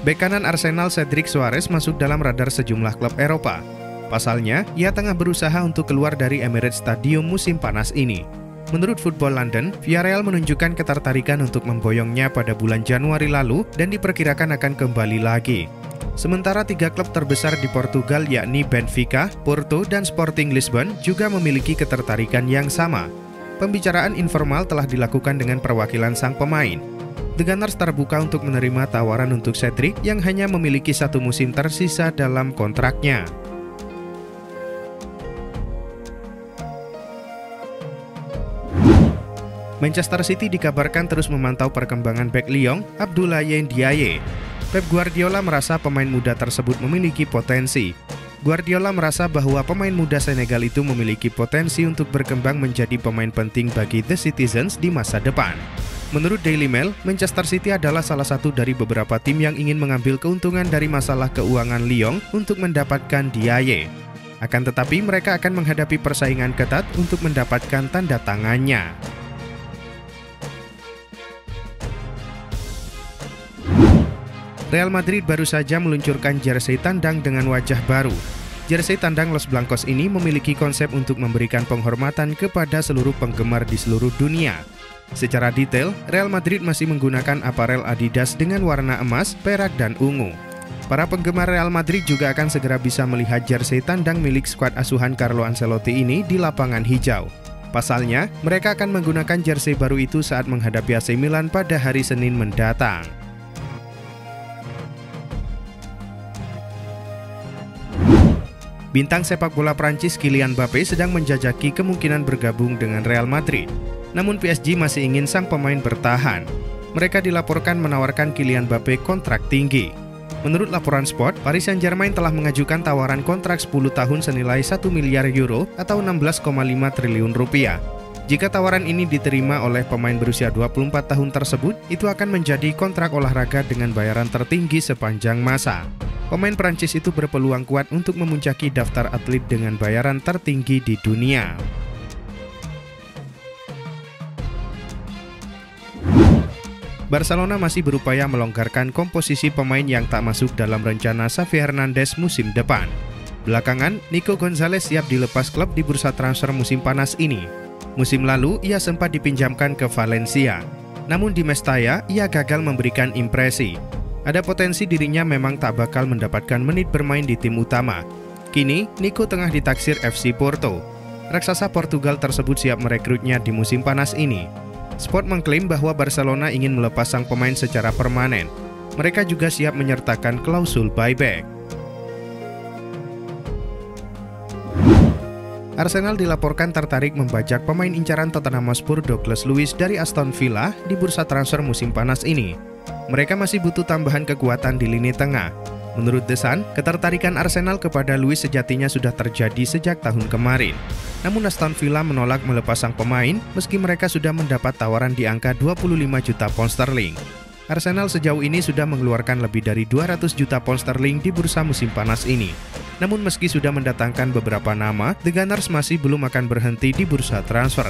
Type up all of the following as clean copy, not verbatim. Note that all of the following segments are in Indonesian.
Bek kanan Arsenal Cedric Soares masuk dalam radar sejumlah klub Eropa. Pasalnya, ia tengah berusaha untuk keluar dari Emirates Stadium musim panas ini. Menurut Football London, Villarreal menunjukkan ketertarikan untuk memboyongnya pada bulan Januari lalu dan diperkirakan akan kembali lagi. Sementara 3 klub terbesar di Portugal yakni Benfica, Porto, dan Sporting Lisbon juga memiliki ketertarikan yang sama. Pembicaraan informal telah dilakukan dengan perwakilan sang pemain. The Gunners terbuka untuk menerima tawaran untuk Cedric yang hanya memiliki 1 musim tersisa dalam kontraknya. Manchester City dikabarkan terus memantau perkembangan bek Lyon, Abdoulaye Ndiaye. Pep Guardiola merasa pemain muda tersebut memiliki potensi. Guardiola merasa bahwa pemain muda Senegal itu memiliki potensi untuk berkembang menjadi pemain penting bagi The Citizens di masa depan. Menurut Daily Mail, Manchester City adalah salah satu dari beberapa tim yang ingin mengambil keuntungan dari masalah keuangan Lyon untuk mendapatkan Ndiaye. Akan tetapi mereka akan menghadapi persaingan ketat untuk mendapatkan tanda tangannya. Real Madrid baru saja meluncurkan jersey tandang dengan wajah baru. Jersey tandang Los Blancos ini memiliki konsep untuk memberikan penghormatan kepada seluruh penggemar di seluruh dunia. Secara detail, Real Madrid masih menggunakan aparel Adidas dengan warna emas, perak, dan ungu. Para penggemar Real Madrid juga akan segera bisa melihat jersey tandang milik skuad asuhan Carlo Ancelotti ini di lapangan hijau. Pasalnya, mereka akan menggunakan jersey baru itu saat menghadapi AC Milan pada hari Senin mendatang. Bintang sepak bola Prancis Kylian Mbappé sedang menjajaki kemungkinan bergabung dengan Real Madrid. Namun PSG masih ingin sang pemain bertahan. Mereka dilaporkan menawarkan Kylian Mbappé kontrak tinggi. Menurut laporan Sport, Paris Saint-Germain telah mengajukan tawaran kontrak 10 tahun senilai 1 miliar euro atau 16,5 triliun rupiah. Jika tawaran ini diterima oleh pemain berusia 24 tahun tersebut, itu akan menjadi kontrak olahraga dengan bayaran tertinggi sepanjang masa. Pemain Prancis itu berpeluang kuat untuk memuncaki daftar atlet dengan bayaran tertinggi di dunia. Barcelona masih berupaya melonggarkan komposisi pemain yang tak masuk dalam rencana Xavi Hernandez musim depan. Belakangan, Nico Gonzalez siap dilepas klub di bursa transfer musim panas ini. Musim lalu, ia sempat dipinjamkan ke Valencia. Namun di Mestalla, ia gagal memberikan impresi. Ada potensi dirinya memang tak bakal mendapatkan menit bermain di tim utama. Kini, Nico tengah ditaksir FC Porto. Raksasa Portugal tersebut siap merekrutnya di musim panas ini. Sport mengklaim bahwa Barcelona ingin melepas sang pemain secara permanen. Mereka juga siap menyertakan klausul buyback. Arsenal dilaporkan tertarik membajak pemain incaran Tottenham Hotspur Douglas Luiz dari Aston Villa di bursa transfer musim panas ini. Mereka masih butuh tambahan kekuatan di lini tengah. Menurut The Sun, ketertarikan Arsenal kepada Luiz sejatinya sudah terjadi sejak tahun kemarin. Namun Aston Villa menolak melepas sang pemain meski mereka sudah mendapat tawaran di angka 25 juta pound sterling. Arsenal sejauh ini sudah mengeluarkan lebih dari 200 juta pound sterling di bursa musim panas ini. Namun meski sudah mendatangkan beberapa nama, The Gunners masih belum akan berhenti di bursa transfer.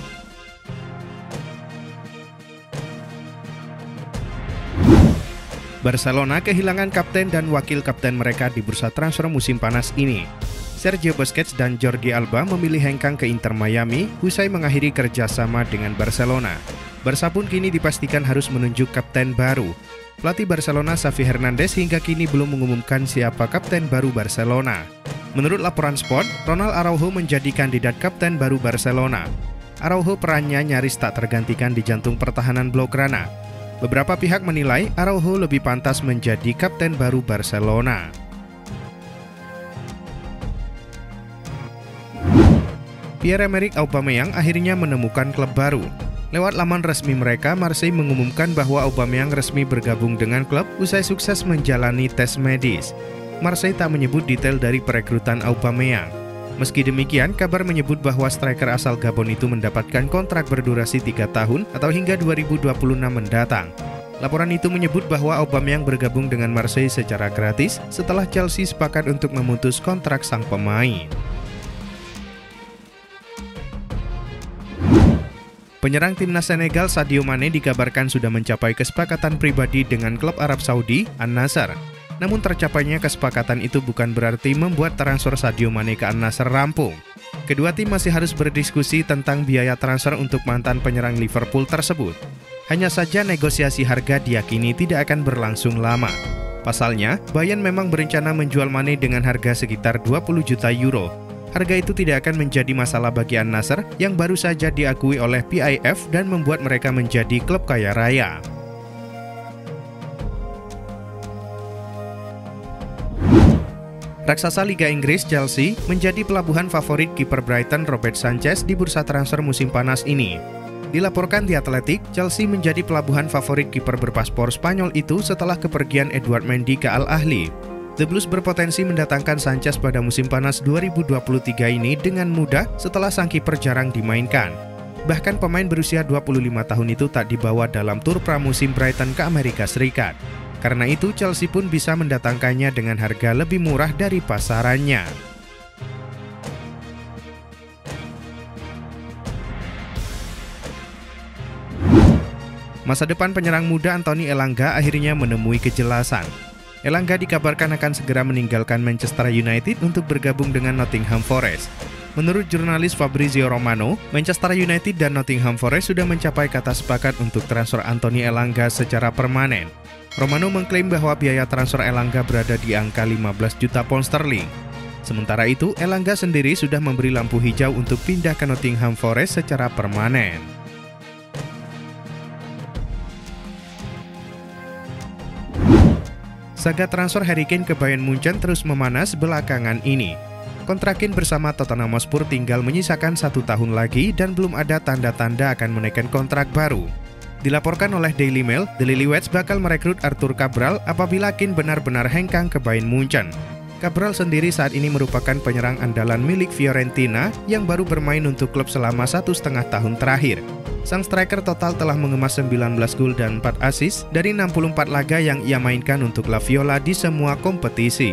Barcelona kehilangan kapten dan wakil kapten mereka di bursa transfer musim panas ini. Sergio Busquets dan Jordi Alba memilih hengkang ke Inter Miami usai mengakhiri kerjasama dengan Barcelona. Barca pun kini dipastikan harus menunjuk kapten baru. Pelatih Barcelona Xavi Hernandez hingga kini belum mengumumkan siapa kapten baru Barcelona. Menurut laporan Sport, Ronald Araujo menjadi kandidat kapten baru Barcelona. Araujo perannya nyaris tak tergantikan di jantung pertahanan Blaugrana. Beberapa pihak menilai Araujo lebih pantas menjadi kapten baru Barcelona. Pierre-Emerick Aubameyang akhirnya menemukan klub baru. Lewat laman resmi mereka, Marseille mengumumkan bahwa Aubameyang resmi bergabung dengan klub usai sukses menjalani tes medis. Marseille tak menyebut detail dari perekrutan Aubameyang. Meski demikian, kabar menyebut bahwa striker asal Gabon itu mendapatkan kontrak berdurasi 3 tahun atau hingga 2026 mendatang. Laporan itu menyebut bahwa Aubameyang bergabung dengan Marseille secara gratis setelah Chelsea sepakat untuk memutus kontrak sang pemain. Penyerang timnas Senegal Sadio Mane dikabarkan sudah mencapai kesepakatan pribadi dengan klub Arab Saudi An-Nassr. Namun tercapainya kesepakatan itu bukan berarti membuat transfer Sadio Mane ke An-Nassr rampung. Kedua tim masih harus berdiskusi tentang biaya transfer untuk mantan penyerang Liverpool tersebut. Hanya saja negosiasi harga diyakini tidak akan berlangsung lama. Pasalnya, Bayern memang berencana menjual Mane dengan harga sekitar 20 juta euro. Harga itu tidak akan menjadi masalah bagi An-Nassr yang baru saja diakui oleh PIF dan membuat mereka menjadi klub kaya raya. Raksasa Liga Inggris Chelsea menjadi pelabuhan favorit kiper Brighton Robert Sanchez di bursa transfer musim panas ini. Dilaporkan The Athletic, Chelsea menjadi pelabuhan favorit kiper berpaspor Spanyol itu setelah kepergian Edouard Mendy ke Al Ahly. The Blues berpotensi mendatangkan Sanchez pada musim panas 2023 ini dengan mudah setelah sang kiper jarang dimainkan. Bahkan pemain berusia 25 tahun itu tak dibawa dalam tur pramusim Brighton ke Amerika Serikat. Karena itu Chelsea pun bisa mendatangkannya dengan harga lebih murah dari pasarannya. Masa depan penyerang muda Anthony Elanga akhirnya menemui kejelasan. Elanga dikabarkan akan segera meninggalkan Manchester United untuk bergabung dengan Nottingham Forest. Menurut jurnalis Fabrizio Romano, Manchester United dan Nottingham Forest sudah mencapai kata sepakat untuk transfer Anthony Elanga secara permanen. Romano mengklaim bahwa biaya transfer Elanga berada di angka 15 juta pound sterling. Sementara itu, Elanga sendiri sudah memberi lampu hijau untuk pindah ke Nottingham Forest secara permanen. Saga transfer Harry Kane ke Bayern Munchen terus memanas belakangan ini. Kontrak Kane bersama Tottenham Hotspur tinggal menyisakan 1 tahun lagi dan belum ada tanda-tanda akan menaikkan kontrak baru. Dilaporkan oleh Daily Mail, The Lilywhits bakal merekrut Arthur Cabral apabila Kane benar-benar hengkang ke Bayern Munchen. Cabral sendiri saat ini merupakan penyerang andalan milik Fiorentina yang baru bermain untuk klub selama 1,5 tahun terakhir. Sang striker total telah mengemas 19 gol dan 4 assist dari 64 laga yang ia mainkan untuk La Viola di semua kompetisi.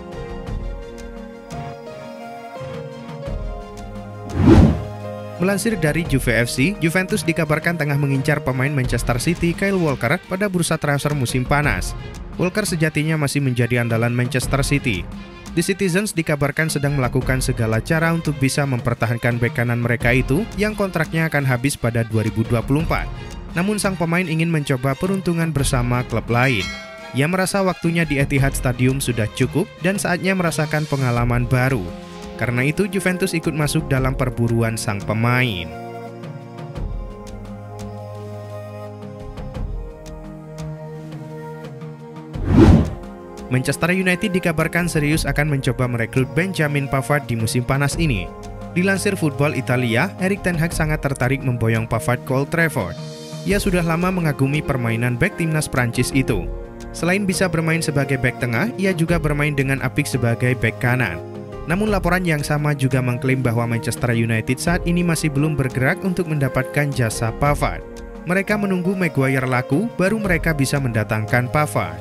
Melansir dari Juve FC, Juventus dikabarkan tengah mengincar pemain Manchester City Kyle Walker pada bursa transfer musim panas. Walker sejatinya masih menjadi andalan Manchester City. The Citizens dikabarkan sedang melakukan segala cara untuk bisa mempertahankan bek kanan mereka itu yang kontraknya akan habis pada 2024. Namun sang pemain ingin mencoba peruntungan bersama klub lain. Ia merasa waktunya di Etihad Stadium sudah cukup dan saatnya merasakan pengalaman baru. Karena itu Juventus ikut masuk dalam perburuan sang pemain. Manchester United dikabarkan serius akan mencoba merekrut Benjamin Pavard di musim panas ini. Dilansir Football Italia, Erik ten Hag sangat tertarik memboyong Pavard ke Old Trafford. Ia sudah lama mengagumi permainan bek timnas Prancis itu. Selain bisa bermain sebagai bek tengah, ia juga bermain dengan apik sebagai bek kanan. Namun laporan yang sama juga mengklaim bahwa Manchester United saat ini masih belum bergerak untuk mendapatkan jasa Pavard. Mereka menunggu Maguire laku, baru mereka bisa mendatangkan Pavard.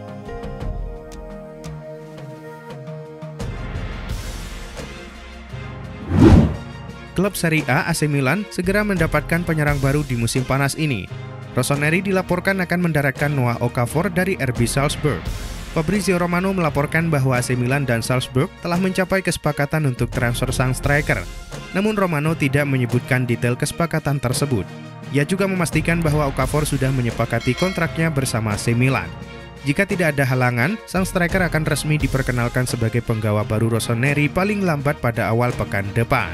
Klub Serie A AC Milan segera mendapatkan penyerang baru di musim panas ini. Rossoneri dilaporkan akan mendaratkan Noah Okafor dari RB Salzburg. Fabrizio Romano melaporkan bahwa AC Milan dan Salzburg telah mencapai kesepakatan untuk transfer sang striker. Namun Romano tidak menyebutkan detail kesepakatan tersebut. Ia juga memastikan bahwa Okafor sudah menyepakati kontraknya bersama AC Milan. Jika tidak ada halangan, sang striker akan resmi diperkenalkan sebagai penggawa baru Rossoneri paling lambat pada awal pekan depan.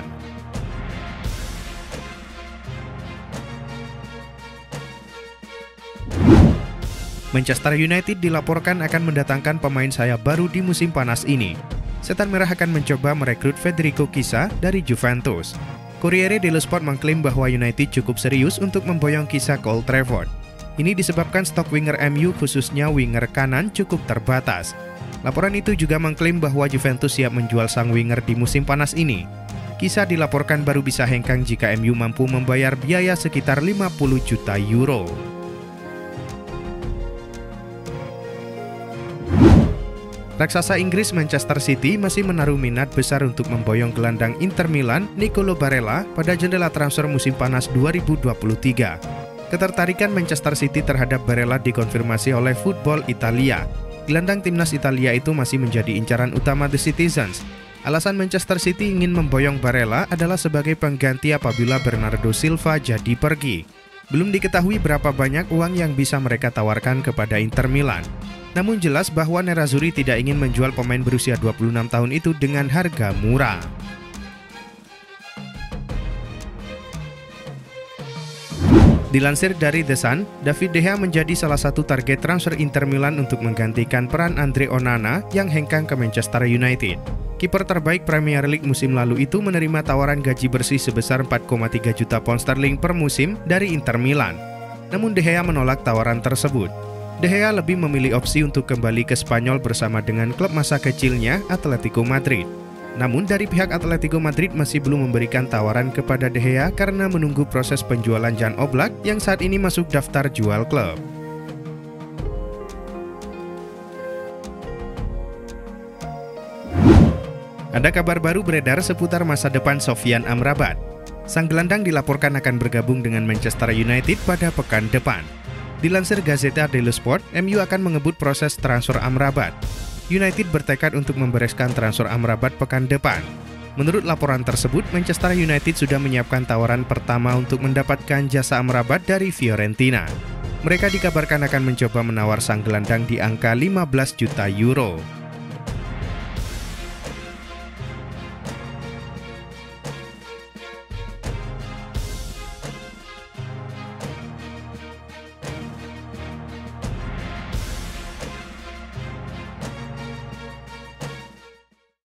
Manchester United dilaporkan akan mendatangkan pemain sayap baru di musim panas ini. Setan Merah akan mencoba merekrut Federico Chiesa dari Juventus. Corriere dello Sport mengklaim bahwa United cukup serius untuk memboyong Chiesa ke Old Trafford. Ini disebabkan stok winger MU khususnya winger kanan cukup terbatas. Laporan itu juga mengklaim bahwa Juventus siap menjual sang winger di musim panas ini. Chiesa dilaporkan baru bisa hengkang jika MU mampu membayar biaya sekitar 50 juta euro. Raksasa Inggris Manchester City masih menaruh minat besar untuk memboyong gelandang Inter Milan Nicolo Barella pada jendela transfer musim panas 2023. Ketertarikan Manchester City terhadap Barella dikonfirmasi oleh Football Italia. Gelandang timnas Italia itu masih menjadi incaran utama The Citizens. Alasan Manchester City ingin memboyong Barella adalah sebagai pengganti apabila Bernardo Silva jadi pergi. Belum diketahui berapa banyak uang yang bisa mereka tawarkan kepada Inter Milan. Namun jelas bahwa Nerazzurri tidak ingin menjual pemain berusia 26 tahun itu dengan harga murah. Dilansir dari The Sun, David De Gea menjadi salah satu target transfer Inter Milan untuk menggantikan peran Andre Onana yang hengkang ke Manchester United. Kiper terbaik Premier League musim lalu itu menerima tawaran gaji bersih sebesar 4,3 juta pound sterling per musim dari Inter Milan. Namun De Gea menolak tawaran tersebut. De Gea lebih memilih opsi untuk kembali ke Spanyol bersama dengan klub masa kecilnya Atletico Madrid. Namun dari pihak Atletico Madrid masih belum memberikan tawaran kepada De Gea karena menunggu proses penjualan Jan Oblak yang saat ini masuk daftar jual klub. Ada kabar baru beredar seputar masa depan Sofyan Amrabat. Sang gelandang dilaporkan akan bergabung dengan Manchester United pada pekan depan. Dilansir Gazzetta dello Sport, MU akan mengebut proses transfer Amrabat. United bertekad untuk membereskan transfer Amrabat pekan depan. Menurut laporan tersebut, Manchester United sudah menyiapkan tawaran pertama untuk mendapatkan jasa Amrabat dari Fiorentina. Mereka dikabarkan akan mencoba menawar sang gelandang di angka 15 juta euro.